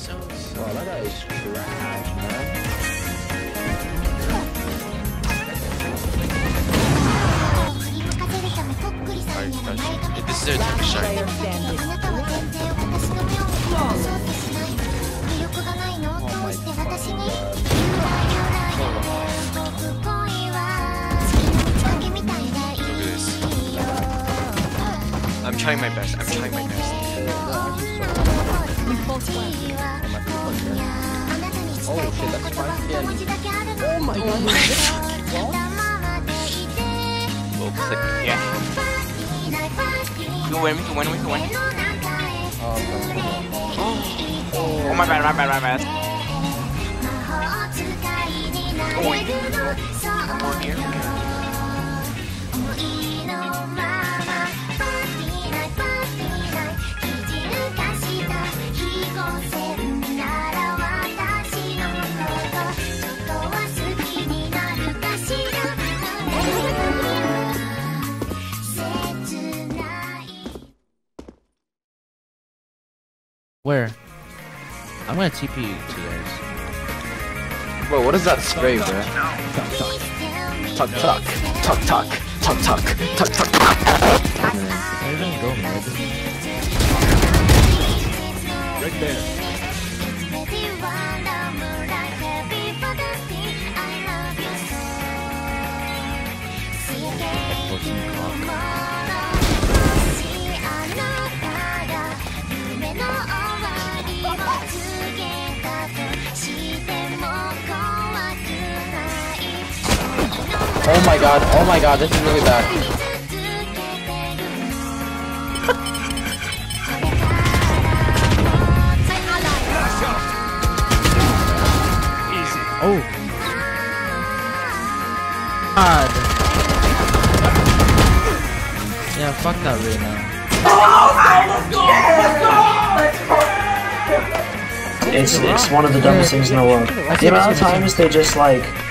Wow, that guy is trash, man. This is their time to shine. I'm trying my best. I'm trying my best. Holy shit, that's 5 p.m. Oh my god. We'll click. Yeah. You win. You win. You win. Oh my bad. My bad. Oh wait. One more here. Where? I'm gonna TP you to guys. Bro, what is that spray, bro? Tuck, tuck. Tuck, tuck. Tuck, tuck. Tuck, tuck. Tuck, tuck. They're gonna go mid. Right there. Oh my god, this is really bad. Oh! God! Yeah, fuck that Reyna. It's one of the dumbest things in the world. The amount of times they just like